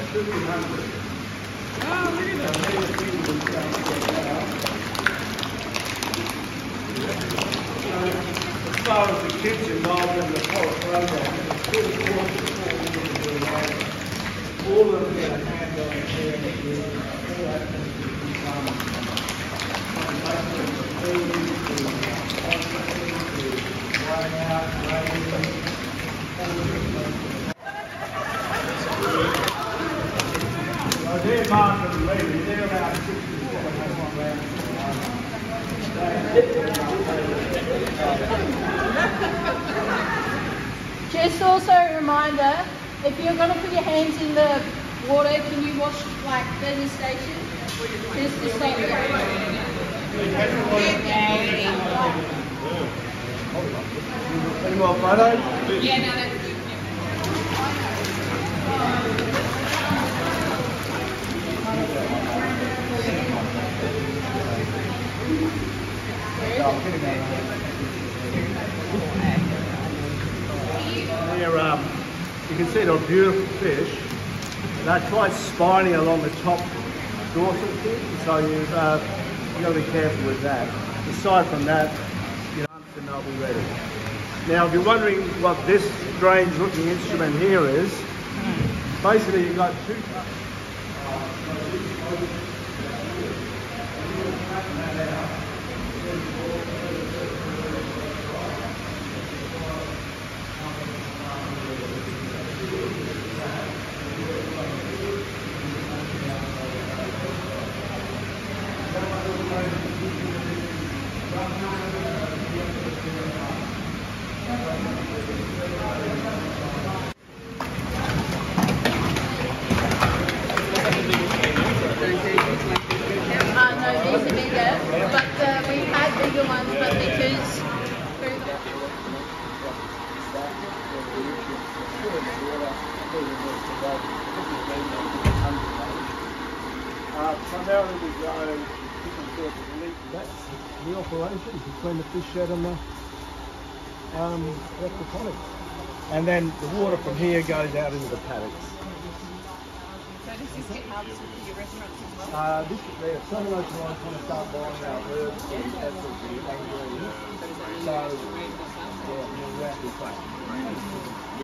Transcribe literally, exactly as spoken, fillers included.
fifteen hundred. Oh, look at that. As far as the kids involved in the whole program, it's still important for all of them to do that. All of them get a hands-on experience with all activities from basically food to processing to growing out, grading, all of them. So they're Mark and Lady, they're about sixty-seven, that's one round. Just also a reminder, if you're going to put your hands in the water, can you wash like at the station? Just to stop you. Any more photos? Yeah, no, that's good. They're, um, you can see they're beautiful fish. They're quite spiny along the top dorsal fin, so you've, uh, you've got to be careful with that. Aside from that, you know, and they'll be ready. Now, if you're wondering what this strange looking instrument here is, basically you've got two Uh, primarily we grow different sorts of elite. That's the operation between the fish shed and the um, aquaponic. And then the water from here goes out into the paddocks. So does this get harvested for your restaurants as well? Uh, this is there. Some of those guys want to start buying our herbs and that sort of thing. So, yeah, we'll wrap this up.